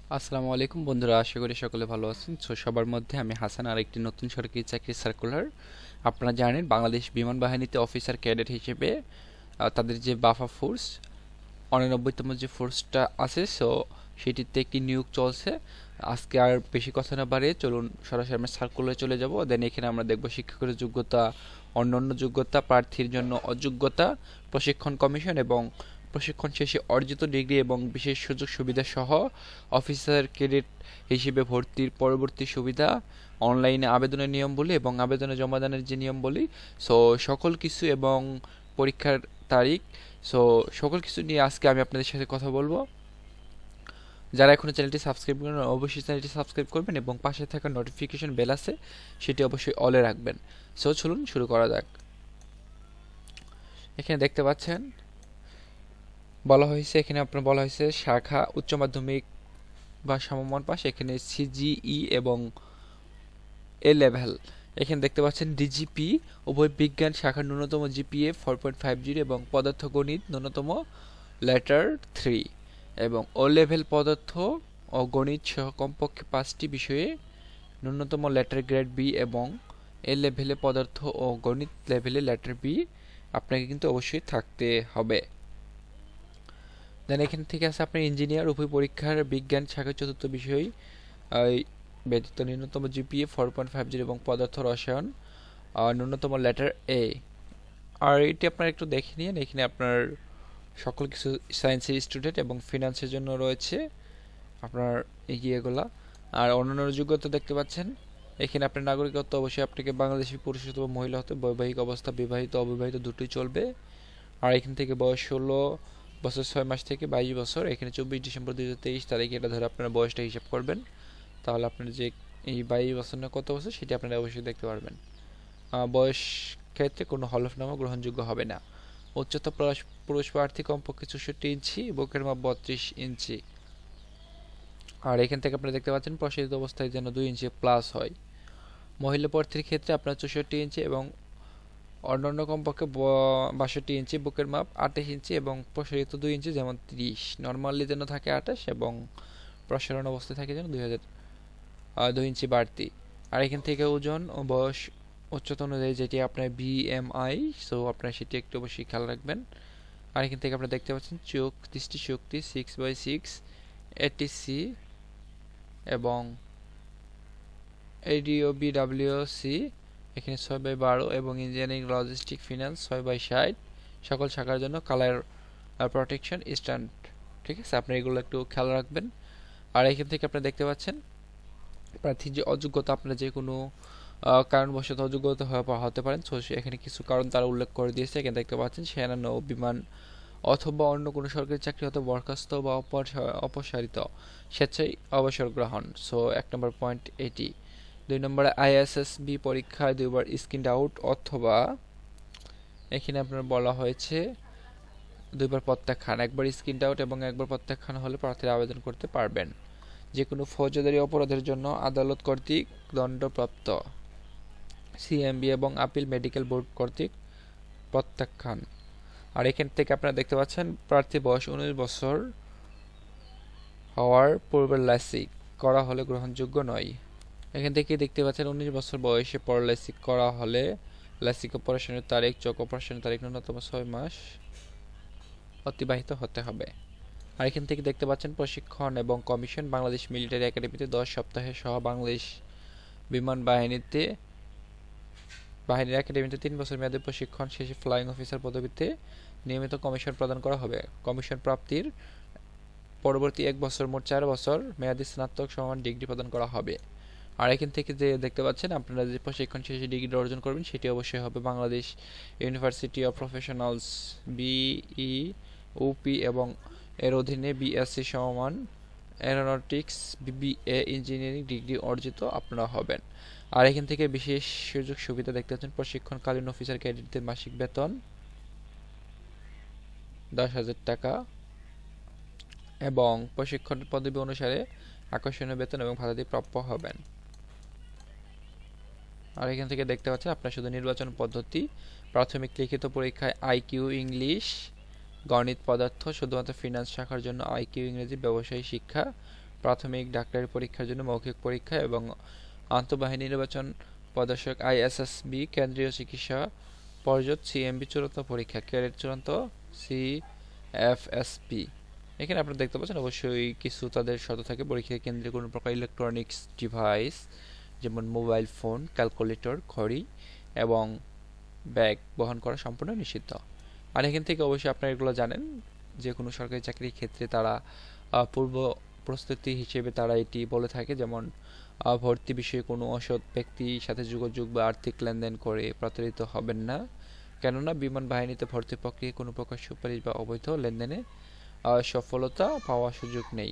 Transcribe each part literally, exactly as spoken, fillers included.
আসসালামু আলাইকুম বন্ধুরা, আশা করি সকলে ভালো আছেন। সো সবার মধ্যে আমি হাসান আর একটি নতুন সরকারি চাকরির সার্কুলার। আপনারা জানেন বাংলাদেশ বিমান বাহিনীতে অফিসার ক্যাডেট হিসেবে আহ, তাদের যে বাফা ফোর্স উননব্বইতম যে ফোর্সটা আছে, সো সেটিতে একটি নিয়োগ চলছে। আজকে আর বেশি কথা না বাড়িয়ে চলুন সরাসরি আমরা সার্কুলারে চলে যাব। দেন এখানে আমরা দেখব শিক্ষকের যোগ্যতা, অন্যান্য যোগ্যতা, প্রার্থীর জন্য অযোগ্যতা, প্রশিক্ষণ কমিশন এবং প্রশিক্ষণ শেষে অর্জিত ডিগ্রি এবং বিশেষ সুযোগ সুবিধা সহ অফিসার ক্যাডেট হিসেবে ভর্তির পরবর্তী সুবিধা, অনলাইনে আবেদনের নিয়মবলী এবং আবেদনে জমাদানের যে নিয়মবলী, সো সকল কিছু এবং পরীক্ষার তারিখ, সো সকল কিছু নিয়ে আজকে আমি আপনাদের সাথে কথা বলবো। যারা এখনো চ্যানেলটি সাবস্ক্রাইব করেন অবশ্যই চ্যানেলটি সাবস্ক্রাইব করবেন এবং পাশে থাকা নোটিফিকেশন বেল আছে সেটি অবশ্যই অলে রাখবেন। সো চলুন শুরু করা যাক। এখানে দেখতে পাচ্ছেন বলা হয়েছে, এখানে আপনার বলা হয়েছে শাখা উচ্চ মাধ্যমিক বা সমমান পাশ, এখানে সিজিই এবং এ লেভেল। এখানে দেখতে পাচ্ছেন ডিজিপি উভয় বিজ্ঞান শাখার ন্যূনতম GPA four point five zero এবং পদার্থ গণিত ন্যূনতম লেটার থ্রি এবং ও লেভেল পদার্থ ও গণিত সহ কমপক্ষে পাঁচটি বিষয়ে ন্যূনতম লেটার গ্রেড বি এবং এ লেভেলে পদার্থ ও গণিত লেভেলে লেটার বি আপনাকে কিন্তু অবশ্যই থাকতে হবে। দেন এখান থেকে আছে আপনার ইঞ্জিনিয়ার উভয় পরীক্ষার বিজ্ঞান শাখার চতুর্থ বিষয় ব্যতীত ন্যূনতম GPA four point five zero এবং পদার্থ রসায়ন ন্যূনতম লেটার এ। আর এটি আপনার একটু দেখে নিন, এখানে আপনার সকল কিছু সায়েন্সের স্টুডেন্ট এবং ফিনান্সের জন্য রয়েছে আপনার এগিয়েগুলা। আর অন্যান্য যোগ্যতা দেখতে পাচ্ছেন এখানে আপনার নাগরিকত্ব অবশ্যই আপনাকে বাংলাদেশি পুরুষ অথবা মহিলা হতে, বৈবাহিক অবস্থা বিবাহিত অবিবাহিত দুটোই চলবে। আর এখান থেকে বয়স ষোলো বছর ছয় মাস থেকে বাইশ বছর, এখানে চব্বিশ ডিসেম্বর দুই হাজার তেইশ তারিখে এটা ধরে আপনার বয়সটা হিসাব করবেন, তাহলে আপনার যে এই বাইশ বছর না কত বছর সেটি আপনারা অবশ্যই দেখতে পারবেন। বয়স ক্ষেত্রে কোনো হলফনামা গ্রহণযোগ্য হবে না। উচ্চতা পুরুষ প্রার্থী কমপক্ষে চৌষট্টি ইঞ্চি, বুকের মাপ বত্রিশ ইঞ্চি। আর এখান থেকে আপনারা দেখতে পাচ্ছেন প্রসারিত অবস্থায় যেন দুই ইঞ্চি প্লাস হয়। মহিলা প্রার্থীর ক্ষেত্রে আপনার চৌষট্টি ইঞ্চি এবং অন্যান্য কমপক্ষে বাষট্টি ইঞ্চি, বুকের মাপ আঠাশ ইঞ্চি এবং প্রসারিত দুই ইঞ্চি যেমন ত্রিশ, নর্মালি যেন থাকে আঠাশ এবং প্রসারণ অবস্থায় থাকে যেন দুই হাজার দুই ইঞ্চি বাড়তি। আর এখান থেকে ওজন ও বয়স উচ্চতা অনুযায়ী যেটি আপনার বিএমআই, সো আপনার সেটি একটু অবশ্যই খেয়াল রাখবেন। আর এখান থেকে আপনারা দেখতে পাচ্ছেন চোখ দৃষ্টিশক্তি সিক্স বাই সিক্স এটিসি এবং এডিও বিডাব্লিউসি এখানে ছয় বাই বারো এবং ইঞ্জিনিয়ারিং লজিস্টিক ফিনান্স ছয় বাই ষাট, সকল শাখার জন্য কালার প্রোটেকশন স্ট্যান্ড। ঠিক আছে, আপনি এগুলো একটু খেয়াল রাখবেন। আর এখান থেকে আপনারা দেখতে পাচ্ছেন প্রার্থীর যে অযোগ্যতা, আপনারা যে কোনো কারণবশত অযোগ্যতা হতে পারেন, সো এখানে কিছু কারণ তারা উল্লেখ করে দিয়েছে। এখানে দেখতে পাচ্ছেন সেনা নৌ বিমান অথবা অন্য কোনো সরকারি চাকরি হতে বরখাস্ত বা অপসারিত, স্বেচ্ছায় অবসর গ্রহণ, সো এক নম্বর পয়েন্ট এটি। দুই নম্বরে আইএসএসবি পরীক্ষায় দুইবার স্ক্রিনড আউট অথবা এখানে আপনার বলা হয়েছে দুইবার প্রত্যাখ্যান, একবার স্ক্রিনড আউট এবং একবার প্রত্যাখ্যান হলে প্রার্থীরা আবেদন করতে পারবেন। যে কোনো ফৌজদারি অপরাধের জন্য আদালত কর্তৃক দণ্ডপ্রাপ্ত, সিএমবি এবং আপিল মেডিকেল বোর্ড কর্তৃক প্রত্যাখ্যান। আর এখান থেকে আপনারা দেখতে পাচ্ছেন প্রার্থী বয়স উনিশ বছর হওয়ার পূর্বে ল্যাসিক করা হলে গ্রহণযোগ্য নয়। এখান থেকে দেখতে পাচ্ছেন উনিশ বছর বয়সে পর ল্যাসিক করা হলে ল্যাসিক অপারেশনের তারিখ, চোখ অপারেশনের তারিখ ন্যূনতম ছয় মাস অতিবাহিত হতে হবে। আর এখান থেকে দেখতে পাচ্ছেন প্রশিক্ষণ এবং কমিশন, বাংলাদেশ মিলিটারি একাডেমিতে দশ সপ্তাহে সহ বাংলাদেশ বিমান বাহিনীতে বাহিনীর একাডেমিতে তিন বছর মেয়াদী প্রশিক্ষণ শেষে ফ্লাইং অফিসার পদবিতে নিয়মিত কমিশন প্রদান করা হবে। কমিশন প্রাপ্তির পরবর্তী এক বছর মোট চার বছর মেয়াদী স্নাতক সমান ডিগ্রি প্রদান করা হবে। আর এখান থেকে যে দেখতে পাচ্ছেন আপনারা যে প্রশিক্ষণ শেষে ডিগ্রি অর্জন করবেন সেটি অবশ্যই হবে বাংলাদেশ ইউনিভার্সিটি অফ প্রফেশনালস বিই ওপি এবং এর অধীনে বিএসসি সমান এরোনটিক্স বিবিএ ইঞ্জিনিয়ারিং ডিগ্রি অর্জিত আপনারা হবেন। আর এখান থেকে বিশেষ সুযোগ সুবিধা দেখতে পাচ্ছেন প্রশিক্ষণকালীন অফিসার ক্যাডেটদের মাসিক বেতন দশ হাজার টাকা এবং প্রশিক্ষণ পদবি অনুসারে আকর্ষণীয় বেতন এবং ভাতা দিয়ে প্রাপ্য হবেন। আর এখান থেকে দেখতে পাচ্ছেন আপনার শুধু নির্বাচন পদ্ধতি, প্রাথমিক লিখিত পরীক্ষায় আইকিউ ইংলিশ, গণিত, পদার্থ, শুধুমাত্র ফিনান্স শাখার জন্য আইকিউ ইংরেজি, ব্যবসায়ী শিক্ষা প্রাথমিক ডাক্তারি পরীক্ষার জন্য মৌখিক পরীক্ষা এবং আন্তঃবাহিনী নির্বাচন প্রদর্শক আইএসএসবি কেন্দ্রীয় চিকিৎসা পর্ষদ সিএমবি চূড়ান্ত পরীক্ষা ক্যাডেট চূড়ান্ত সিএফএসপি। এখানে আপনারা দেখতে পাচ্ছেন অবশ্যই কিছু তাদের শর্ত থাকে। পরীক্ষা কেন্দ্রে কোনো প্রকার ইলেকট্রনিক্স ডিভাইস যেমন মোবাইল ফোন, ক্যালকুলেটর, ঘড়ি এবং ব্যাগ বহন করা সম্পূর্ণ নিষিদ্ধ। আর এখান থেকে অবশ্যই আপনারা এগুলো জানেন যে কোনো সরকারি চাকরির ক্ষেত্রে তারা পূর্ব প্রস্তুতি হিসেবে তারা এটি বলে থাকে, যেমন ভর্তি বিষয়ে কোনো অসৎ ব্যক্তির সাথে যোগাযোগ বা আর্থিক লেনদেন করে প্রতারিত হবেন না, কেননা বিমান বাহিনীতে ভর্তি প্রক্রিয়ায় কোনো প্রকার সুপারিশ বা অবৈধ লেনদেনে সফলতা পাওয়ার সুযোগ নেই।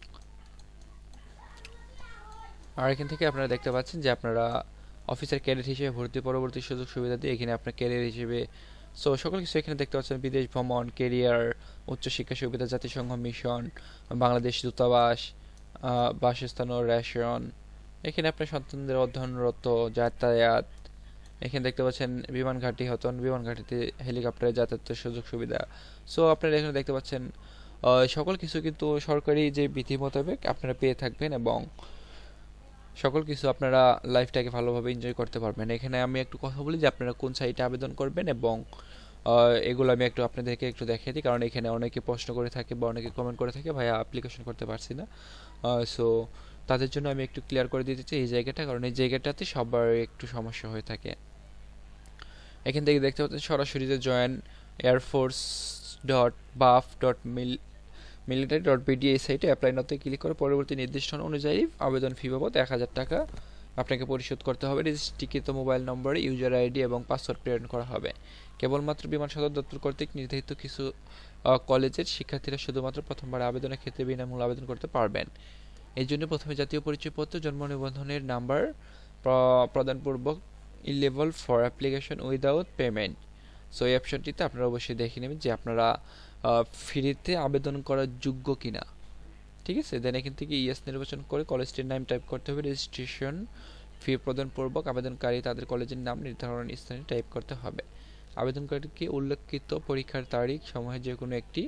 আর এখান থেকে আপনারা দেখতে পাচ্ছেন যে আপনারা অফিসার ক্যাডেট হিসেবে ভর্তি পরবর্তী সুযোগ সুবিধা দিয়ে এখানে আপনার ক্যারিয়ার হিসেবে সো সকল কিছু এখানে দেখতে পাচ্ছেন। বিদেশ ভ্রমণ, কেরিয়ার, উচ্চশিক্ষা সুবিধা, জাতিসংঘ মিশন, বাংলাদেশ দূতাবাস, বাসস্থান ও রেশন, এখানে আপনার সন্তানদের অধ্যয়নরত, যাতায়াত, এখানে দেখতে পাচ্ছেন বিমান ঘাঁটি হতন, বিমান ঘাঁটিতে হেলিকপ্টারে যাতায়াতের সুযোগ সুবিধা। সো আপনারা এখানে দেখতে পাচ্ছেন সকল কিছু কিন্তু সরকারি যে বিধি মোতাবেক আপনারা পেয়ে থাকবেন এবং সকল কিছু আপনারা লাইফটাকে ভালোভাবে এনজয় করতে পারবেন। এখানে আমি একটু কথা বলি যে আপনারা কোন সাইটে আবেদন করবেন এবং এগুলো আমি একটু আপনাদেরকে একটু দেখিয়ে দিই, কারণ এখানে অনেকে প্রশ্ন করে থাকে বা অনেকে কমেন্ট করে থাকে ভাইয়া অ্যাপ্লিকেশন করতে পারছি না। সো তাদের জন্য আমি একটু ক্লিয়ার করে দিতে চাই এই জায়গাটা, কারণ এই জায়গাটাতে সবার একটু সমস্যা হয়ে থাকে। এখান থেকে দেখতে পাচ্ছেন সরাসরি যে join air force dot BAF dot mil military dot BD এই সাইটে অ্যাপ্লাই নাওতে ক্লিক করে পরবর্তী নির্দেশনা অনুযায়ী আবেদন ফি বাবদ এক হাজার টাকা আপনাকে পরিশোধ করতে হবে। রেজিস্ট্রিকৃত মোবাইল নম্বরে ইউজার আইডি এবং পাসওয়ার্ড প্রেরণ করা হবে। কেবলমাত্র বিমান সদর দপ্তর কর্তৃক নির্ধারিত কিছু কলেজের শিক্ষার্থীরা শুধুমাত্র প্রথমবার আবেদনের ক্ষেত্রে বিনামূল্যে আবেদন করতে পারবেন। এই জন্য প্রথমে জাতীয় পরিচয়পত্র, জন্ম নিবন্ধনের নাম্বার প্রদানপূর্বক eligible for application without payment. So এই অপশনটিতে আপনারা অবশ্যই দেখে নেবেন যে আপনারা ফ্রিতে আবেদন করার যোগ্য কিনা। ঠিক আছে, দেন এখান থেকে ইয়েস নির্বাচন করে কলেজটির নাম টাইপ করতে হবে। রেজিস্ট্রেশন ফি প্রদানপূর্বক আবেদনকারী তাদের কলেজের নাম নির্ধারণ স্থানে টাইপ করতে হবে। আবেদনকারীকে উল্লেখিত পরীক্ষার তারিখ সমূহের যে কোনো একটি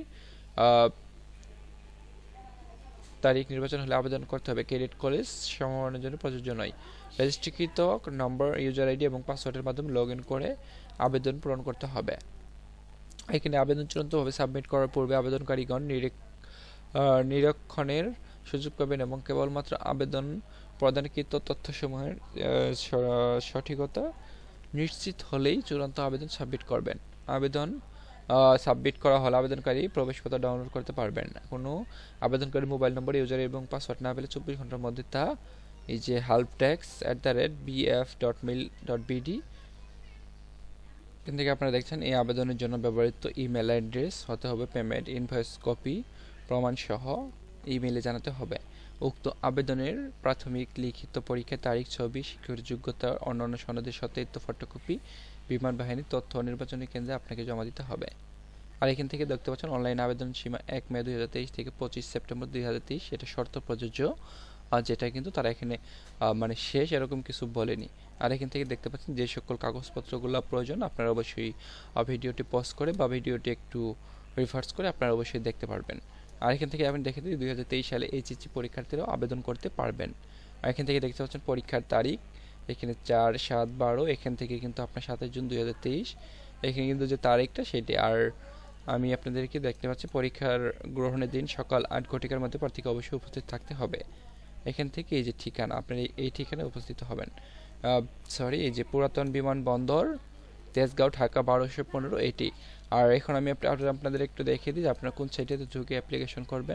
তারিখ নির্বাচন হলে আবেদন করতে হবে। ক্যাডেট কলেজ সমমানের জন্য প্রযোজ্য নয়। রেজিস্ট্রিকৃত নম্বর, ইউজার আইডি এবং পাসওয়ার্ডের মাধ্যমে লগ ইন করে আবেদন পূরণ করতে হবে। এখানে আবেদন চূড়ান্তভাবে সাবমিট করার পূর্বে আবেদনকারীগণ নিরীক্ষণের সুযোগ পাবেন এবং কেবলমাত্র আবেদন প্রদানকৃত তথ্যসমূহের সঠিকতা নিশ্চিত হলেই চূড়ান্ত আবেদন সাবমিট করবেন। আবেদন সাবমিট করা হলে আবেদনকারী প্রবেশপত্র ডাউনলোড করতে পারবেন। কোনো আবেদনকারী মোবাইল নম্বর, ইউজার এবং পাসওয়ার্ড না পেলে চব্বিশ ঘন্টার মধ্যে তা এই যে help desk at the rate BF dot mil dot BD এখান থেকে আপনারা দেখছেন এই আবেদনের জন্য ব্যবহৃত ইমেল অ্যাড্রেস হতে হবে পেমেন্ট ইনভয়েস কপি প্রমাণ সহ ইমেইলে জানাতে হবে। উক্ত আবেদনের প্রাথমিক লিখিত পরীক্ষার তারিখ, ছবি, শিক্ষাগত যোগ্যতা, অন্যান্য সনদের সত্যায়িত ফটোকপি বিমান বাহিনীর তথ্য নির্বাচনী কেন্দ্রে আপনাকে জমা দিতে হবে। আর এখান থেকে দেখতে পাচ্ছেন অনলাইন আবেদন সীমা এক মে দুই হাজার তেইশ থেকে পঁচিশ সেপ্টেম্বর দুই হাজার তেইশ, এটা শর্ত প্রযোজ্য, যেটা কিন্তু তারা এখানে মানে শেষ এরকম কিছু বলেনি। আর এখান থেকে দেখতে পাচ্ছেন যে সকল কাগজপত্রগুলো প্রয়োজন আপনারা অবশ্যই ভিডিওটি পজ করে বা ভিডিওটি একটু রিভার্স করে আপনারা অবশ্যই দেখতে পারবেন। আর এখান থেকে আপনি দেখে দিই দুই হাজার তেইশ সালে এইচএসসি পরীক্ষার্থীরাও আবেদন করতে পারবেন। আর এখান থেকে দেখতে পাচ্ছেন পরীক্ষার তারিখ এখানে চার সাত বারো, এখান থেকে কিন্তু আপনার সাতাশ জুন দুই হাজার তেইশ এখানে কিন্তু যে তারিখটা সেটি। আর আমি আপনাদেরকে দেখতে পাচ্ছি পরীক্ষার গ্রহণের দিন সকাল আট ঘটিকার মধ্যে প্রার্থীকে অবশ্যই উপস্থিত থাকতে হবে। এখান থেকে এই যে ঠিকানা আপনি এই ঠিকানায় উপস্থিত হবেন। সরি এই যে পুরাতন বিমানবন্দর তেজগাঁও ঢাকা বারোশো পনেরো এটি। আর এখন আমি আপনাদের একটু দেখিয়ে দিই যে আপনারা কোন সাইটে ঢুকে অ্যাপ্লিকেশন করবেন।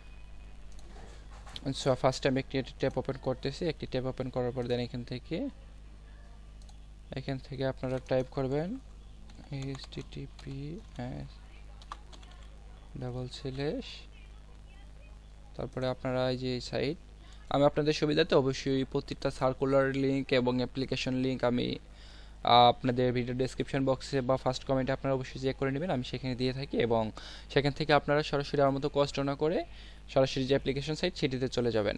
সো ফার্স্ট টাইম একটি ট্যাব ওপেন করতেছি। একটি ট্যাব ওপেন করার পর দেন এখান থেকে এখান থেকে আপনারা টাইপ করবেন এইচটিটিপিএস ডাবল স্ল্যাশ তারপরে আপনারা এই যে সাইট আমি আপনাদের সুবিধাতে অবশ্যই প্রত্যেকটা সার্কুলার লিঙ্ক এবং অ্যাপ্লিকেশন লিঙ্ক আমি আপনাদের ভিডিও ডেসক্রিপশন বক্সে বা ফার্স্ট কমেন্টে আপনারা অবশ্যই চেক করে নেবেন, আমি সেখানে দিয়ে থাকি এবং সেখান থেকে আপনারা সরাসরি আমার মতো কষ্ট না করে সরাসরি যে অ্যাপ্লিকেশন সাইট সেটিতে চলে যাবেন।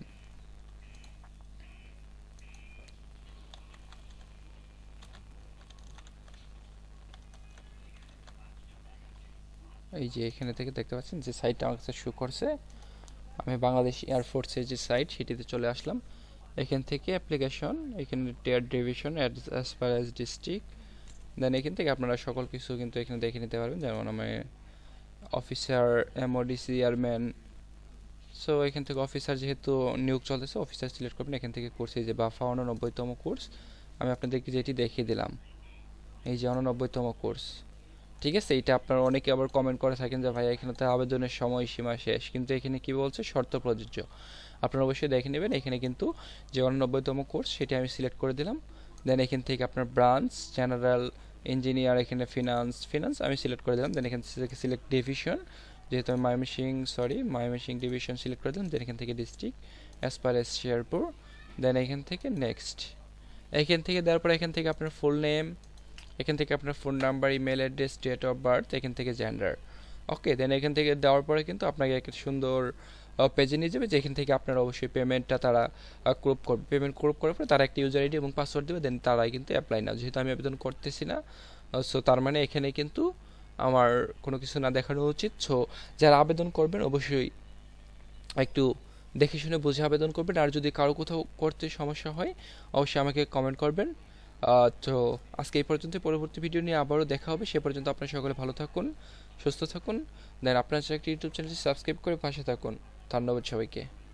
এই যে এখানে থেকে দেখতে পাচ্ছেন যে সাইটটা আমার কাছে শো করছে। আমি বাংলাদেশ এয়ারফোর্সের যে সাইট সেটিতে চলে আসলাম। এখান থেকে অ্যাপ্লিকেশন, এখানে টিয়ার division as per as district, then এখান থেকে আপনারা সকল কিছু কিন্তু এখানে দেখে নিতে পারবেন, যেমন আমি অফিসার, এমওডি, চেয়ারম্যান। সো এখান থেকে অফিসার যেহেতু নিয়োগ চলতেছে, অফিসার সিলেক্ট করবেন। এখান থেকে কোর্স এই যে বাফা উননব্বইতম কোর্স, আমি আপনাদেরকে যেটি দেখিয়ে দিলাম, এই যে উননব্বইতম কোর্স, ঠিক আছে। এটা আপনারা অনেকে আবার কমেন্ট করে থাকেন যে ভাই এখানে তো আবেদনের সময়সীমা শেষ, কিন্তু এখানে কি বলছে শর্ত প্রযোজ্য। আপনারা অবশ্যই দেখে নেবেন। এখানে কিন্তু যে উননব্বইতম কোর্স সেটি আমি সিলেক্ট করে দিলাম। দেন এখান থেকে আপনার ব্রাঞ্চ, জেনারেল, ইঞ্জিনিয়ার, এখানে ফিনান্স, ফিনান্স আমি সিলেক্ট করে দিলাম। দেন এখান থেকে সিলেক্ট ডিভিশন, যেহেতু আমি Mymensingh sorry Mymensingh division select করে দিলাম। দেন এখান থেকে district as per as Sherpur. Then এখান থেকে নেক্সট, এখান থেকে দেওয়ার পর এখান থেকে আপনার ফুল নেম, এখান থেকে আপনার phone number, email address, date of birth, এখান থেকে জেন্ডার। ওকে, দেন এখান থেকে দেওয়ার পরে কিন্তু আপনাকে একটা সুন্দর পেজে নিয়ে যাবে, যেখান থেকে আপনার অবশ্যই পেমেন্টটা তারা ক্রপ করবে। পেমেন্ট ক্রপ করার পরে তারা একটা ইউজার আইডি এবং পাসওয়ার্ড দেবে, দেন তারাই কিন্তু অ্যাপ্লাই না। যেহেতু আমি আবেদন করতেছি না, সো তার মানে এখানে কিন্তু আমার কোনো কিছু না দেখানো উচিত। সো যারা আবেদন করবেন অবশ্যই একটু দেখে শুনে বুঝে আবেদন করবেন। আর যদি কারো কোথাও করতে সমস্যা হয় অবশ্যই আমাকে কমেন্ট করবেন। তো আজকে এই পর্যন্ত, পরবর্তী ভিডিও নিয়ে আবারও দেখা হবে। সে পর্যন্ত আপনারা সকলে ভালো থাকুন, সুস্থ থাকুন। দেন আপনার একটা ইউটিউব চ্যানেলটি সাবস্ক্রাইব করে পাশে থাকুন। ধন্যবাদ সবাইকে।